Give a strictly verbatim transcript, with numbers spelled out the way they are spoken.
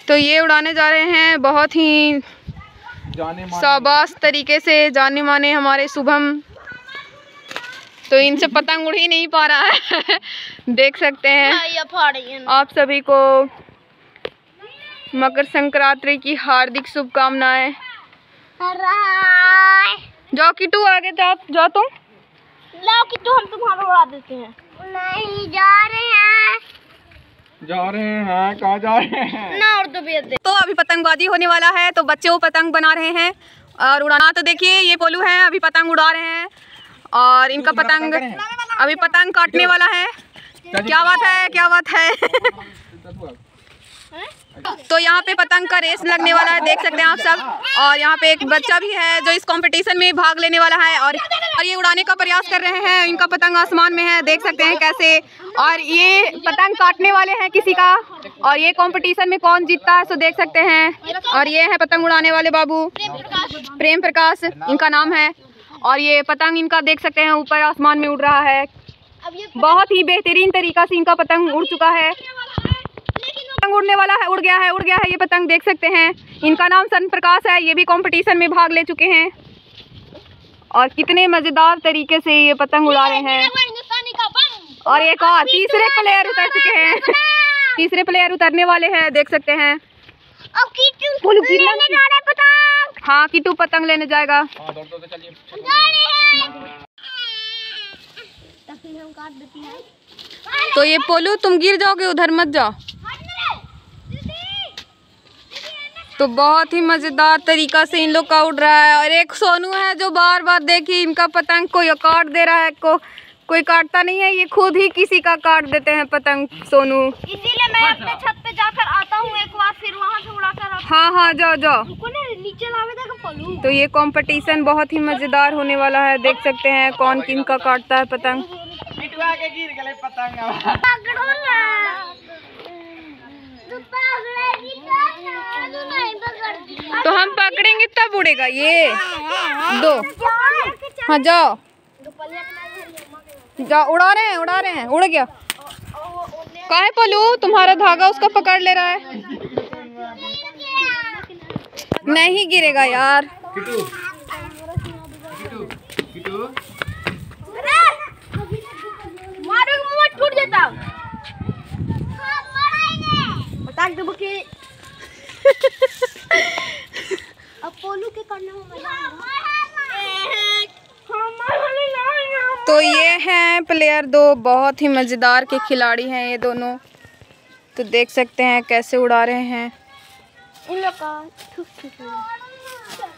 तो ये उड़ाने जा रहे हैं बहुत ही शाबाश तरीके से जाने माने हमारे शुभम। तो इनसे पतंग उड़ ही नहीं पा रहा है देख सकते हैं। आप सभी को मकर संक्रांति की हार्दिक शुभकामनाएं। जाओ किट्टू आगे जाओ जाओ तुम। लाओ किट्टू हम तुम्हारा उड़ा देते हैं। नहीं जा रहे हैं जा रहे हैं कहाँ जा रहे हैं ना और तो भी। तो अभी पतंगबाजी होने वाला है तो बच्चे वो पतंग बना रहे हैं और उड़ाना। तो देखिए ये पोलू है अभी पतंग उड़ा रहे हैं और इनका पतंग अभी पतंग काटने वाला है। क्या बात है क्या बात है तो यहाँ पे पतंग का रेस लगने वाला है देख सकते हैं आप सब। और यहाँ पे एक बच्चा भी है जो इस कंपटीशन में भाग लेने वाला है और और ये उड़ाने का प्रयास कर रहे हैं। इनका पतंग आसमान में है देख सकते हैं कैसे। और ये पतंग काटने वाले हैं किसी का और ये कंपटीशन में कौन जीतता है सो देख सकते हैं। और ये है पतंग उड़ाने वाले बाबू प्रेम प्रकाश इनका नाम है। और ये पतंग इनका देख सकते हैं ऊपर आसमान में उड़ रहा है। बहुत ही बेहतरीन तरीका से इनका पतंग उड़ चुका है। पतंग उड़ने वाला है उड़ गया है उड़ गया है ये पतंग देख सकते हैं। इनका नाम सन प्रकाश है। ये भी कंपटीशन में भाग ले चुके हैं और कितने मजेदार तरीके से ये पतंग उड़ा रहे हैं। और एक और तीसरे प्लेयर उतर चुके हैं तीसरे प्लेयर उतरने वाले हैं देख सकते हैं। हाँ किट्टू पतंग लेने जाएगा। तो ये पोलू तुम गिर जाओगे उधर मत जाओ। तो बहुत ही मजेदार तरीका से इन लोग का उड़ रहा है। और एक सोनू है जो बार बार देखिए इनका पतंग को ये काट दे रहा है। को कोई काटता नहीं है ये खुद ही किसी का काट देते हैं पतंग सोनू। इसीलिए मैं अपने छत पे जाकर आता हूँ एक बार फिर वहाँ से उड़ा कर। हाँ हाँ जाओ जाओ नीचे लावे पोलू। तो ये कंपटीशन बहुत ही मजेदार होने वाला है देख सकते हैं कौन किन का काटता है पतंग। तो हम पकड़ेंगे तब उड़ेगा ये दो। हाँ जाओ जाओ उड़ा रहे हैं उड़ा रहे हैं उड़ गया। काहे पोलू तुम्हारा धागा उसका पकड़ ले रहा है। नहीं गिरेगा यार। किट्टू किट्टू टूट जाता पतंग डूब के अब पोलू के करने में तो ये हैं प्लेयर दो बहुत ही मजेदार के खिलाड़ी हैं ये दोनों। तो देख सकते हैं कैसे उड़ा रहे हैं। इन लोग का